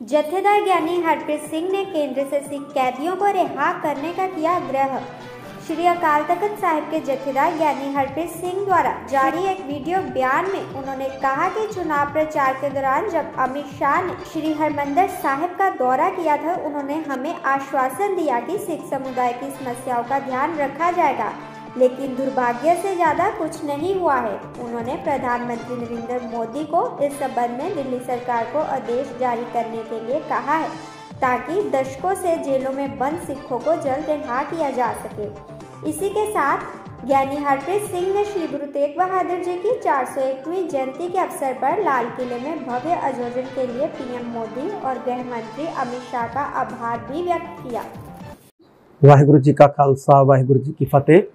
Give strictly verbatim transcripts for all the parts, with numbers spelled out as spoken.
जत्थेदार ज्ञानी हरप्रीत सिंह ने केंद्र से सिख कैदियों को रिहा करने का किया आग्रह। श्री अकाल तख्त साहिब के जत्थेदार ज्ञानी हरप्रीत सिंह द्वारा जारी एक वीडियो बयान में उन्होंने कहा कि चुनाव प्रचार के दौरान जब अमित शाह ने श्री हरमंदिर साहिब का दौरा किया था, उन्होंने हमें आश्वासन दिया कि सिख समुदाय की समस्याओं का ध्यान रखा जाएगा, लेकिन दुर्भाग्य से ज़्यादा कुछ नहीं हुआ है। उन्होंने प्रधानमंत्री नरेंद्र मोदी को इस संबंध में दिल्ली सरकार को आदेश जारी करने के लिए कहा है, ताकि दशकों से जेलों में बंद सिखों को जल्द रिहा किया जा सके। इसी के साथ ज्ञानी हरप्रीत सिंह ने श्री गुरु तेग बहादुर जी की चार सौ एकवीं जयंती के अवसर पर लाल किले में भव्य आयोजन के लिए पीएम मोदी और गृह मंत्री अमित शाह का आभार भी व्यक्त किया। वाहिगुरु जी का खालसा, वाहिगुरु जी की फतेह।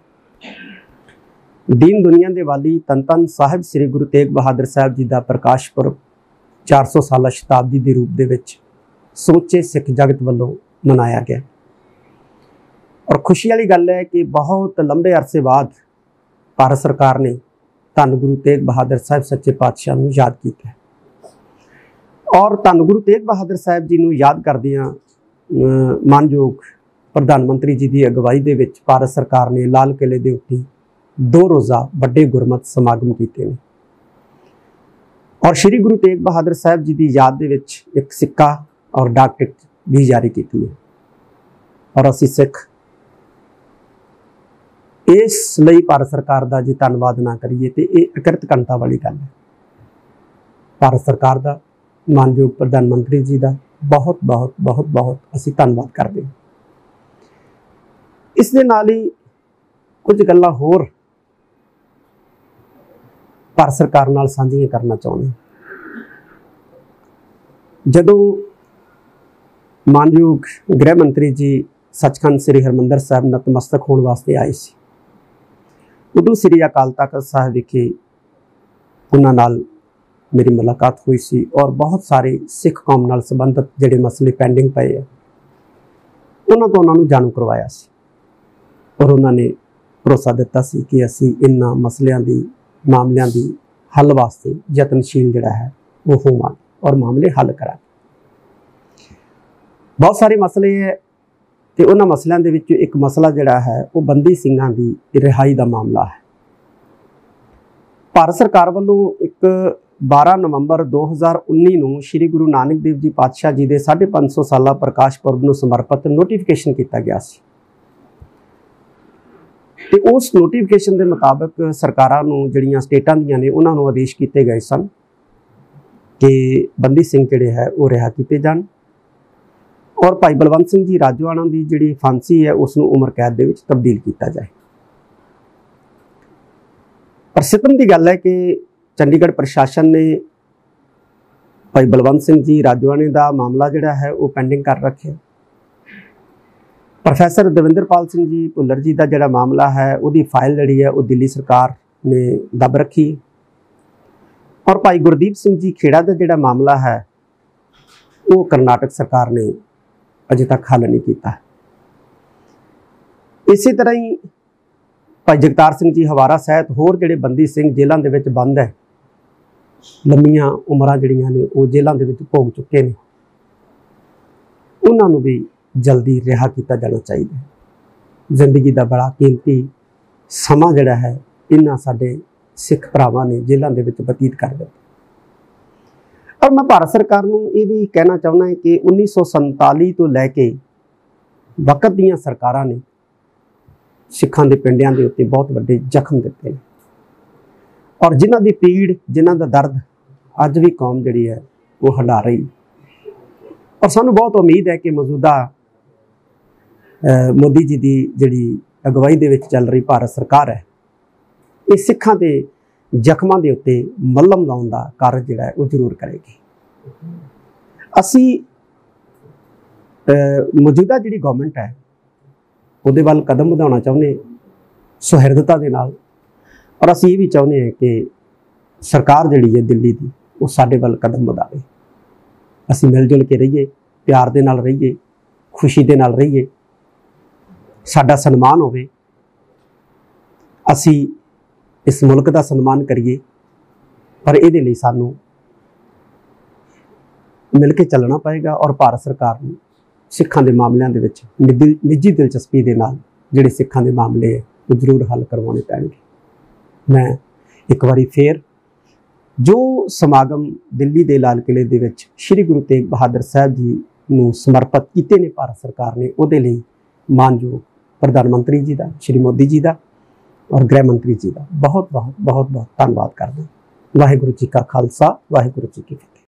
दीन दुनिया के वाली तन तन साहिब श्री गुरु तेग बहादुर साहब जी का प्रकाश पुरब चार सौ साला शताब्दी के रूप दे विच समੁੱਚੇ सिख जगत वालों मनाया गया। और खुशी वाली गल है कि बहुत लंबे अरसे बाद भारत सरकार ने धन गुरु तेग बहादुर साहब सच्चे पातशाह नूं याद किया। और धन गुरु तेग बहादुर साहब जी नूं याद करदियां मानयोग प्रधानमंत्री जी की अगवाई दे विच भारत सरकार ने लाल किले के उत्ते दो रोज़ा बड़े गुरमत समागम किए हैं। और श्री गुरु तेग बहादुर साहब जी की याद दे विच एक सिक्का और डाक टिकट भी जारी की है। और असी सिख इस लई भारत सरकार का जे धन्नवाद ना करिए तो यह अकृत घंटा वाली गल है। भारत सरकार का, मानयोग प्रधानमंत्री जी का बहुत बहुत बहुत बहुत असी धन्नवाद करते हैं। इस दे नाल ही कुछ गल्लां होर भारत सरकार नाल सांझियां करना चाहुंदे। जदों मानयोग गृह मंत्री जी सचखंड श्री हरमंदिर साहब नतमस्तक होने वास्ते आए सी, उदों श्री अकाल तख्त साहिब विखे उन्हां नाल मेरी मुलाकात हुई सी। और बहुत सारे सिख कौम नाल संबंधित जिहड़े मसले पेंडिंग पए है उन्हां तों उन्हां नूं जाणू करवाया सी। और उन्होंने भरोसा दिता सी कि असी इन्हां मसलियां दी मामलियां दी हल वास्ते यतनशील जिहड़ा है वो होवांगे और मामले हल करांगे। बहुत सारे मसले है तो उन्हां मसलियां दे विच एक मसला जिहड़ा है वो बंदी सिंघां दी रिहाई का मामला है। भारत सरकार वालों एक बारह नवंबर दो हज़ार उन्नी नूं श्री गुरु नानक देव जी पातशाह जी के साढ़े पाँच सौ साला प्रकाश पुरब नूं समर्पित नोटिफिकेशन किया गया सी। तो उस नोटिफिकेशन के मुताबिक सरकारां नूं जिहड़ियां स्टेटां दीयां ने उन्हां नूं आदेश किए गए सन कि बंदी सिंह जिहड़े है वो रिहा किए जाण। और भाई बलवंत सिंह जी राजोआणा की जिहड़ी फांसी है उसनूं उम्र कैद दे विच तब्दील किया जाए। पर सितम की गल है कि चंडीगढ़ प्रशासन ने भाई बलवंत सिंह जी राजोआणे का मामला जिहड़ा है वो पेंडिंग कर रखे। प्रोफैसर दविंदरपाल सिंह जी भुल्लर जी का जिहड़ा मामला है उसकी फाइल जिहड़ी है वो दिल्ली सरकार ने दब रखी। और भाई गुरदीप सिंह जी खेड़ा का जिहड़ा मामला है वो करनाटक सरकार ने अजे तक हल नहीं किया। इसी तरह ही भाई जगतार सिंह जी हवारा सहित होर जिहड़े बंदी सिंह जेलों के विच बंद है, लंबियां उम्रां जिहड़ियां ने वो जेलों के विच भोग चुके हैं, उन्होंने भी जल्दी रिहा किया जाना चाहिए। जिंदगी का बड़ा कीमती समा जिहड़ा है इन्हां साडे सिख भरावां ने जेलों के विच बतीत कर दिया। और मैं भारत सरकार नूं ये भी कहना चाहुंदा है कि उन्नीस सौ संताली तो लैके वक्त दीयां सरकारां ने सिखां दे पिंडियां दे उत्ते बहुत वड्डे जख्म दिते हैं। और जिन्हां दी पीड़, जिन्हां दा दर्द अज भी कौम जिहड़ी है वो हंडा रही। और सानूं बहुत उम्मीद है कि मौजूदा मोदी जी की जिहड़ी अगवाई दे विच चल रही भारत सरकार है ये सिखां दे जख्मां दे उत्ते मलम लाउण दा कार्य जिहड़ा है वो जरूर करेगी। असी मौजूदा जिहड़ी गवर्नमेंट है उहदे वल कदम वधाउणा चाहुंदे सुहिरदता दे नाल। और असी ये भी चाहुंदे हैं कि सरकार जिहड़ी है दिल्ली की वो साडे वल कदम वधावे। असी मिल जुल के रहीए, प्यार दे नाल रहीए, खुशी दे नाल रहीए, साडा सन्मान होवे, असी इस मुल्क का सन्मान करिए। पर ये सानू मिल के चलना पएगा और भारत सरकार ਨੂੰ ਸਿੱਖਾਂ ਦੇ ਮਾਮਲਿਆਂ ਦੇ ਵਿੱਚ ਨਿੱਜੀ ਨਿੱਜੀ ਦਿਲਚਸਪੀ ਦੇ ਨਾਲ ਜਿਹੜੇ ਸਿੱਖਾਂ ਦੇ ਮਾਮਲੇ ਉਹ ਜ਼ਰੂਰ ਹੱਲ ਕਰਵਾਉਣੇ ਪੈਣਗੇ। ਮੈਂ ਇੱਕ ਵਾਰੀ ਫੇਰ ਜੋ ਸਮਾਗਮ ਦਿੱਲੀ ਦੇ ਲਾਲ ਕਿਲੇ ਦੇ ਵਿੱਚ ਸ਼੍ਰੀ ਗੁਰੂ ਤੇਗ ਬਹਾਦਰ ਸਾਹਿਬ ਜੀ ਨੂੰ ਸਮਰਪਿਤ ਕੀਤੇ ਨੇ ਭਾਰਤ ਸਰਕਾਰ ਨੇ, ਉਹਦੇ ਲਈ ਮਾਨਯੋਗ ਪ੍ਰਧਾਨ ਮੰਤਰੀ ਜੀ ਦਾ, ਸ਼੍ਰੀ ਮੋਦੀ ਜੀ ਦਾ ਔਰ ਗ੍ਰਹਿ ਮੰਤਰੀ ਜੀ ਦਾ ਬਹੁਤ ਬਹੁਤ ਬਹੁਤ ਬਹੁਤ ਧੰਨਵਾਦ ਕਰਦਾ। ਵਾਹਿਗੁਰੂ ਜੀ ਕਾ ਖਾਲਸਾ, ਵਾਹਿਗੁਰੂ ਜੀ ਕੀ ਫਤਿਹ।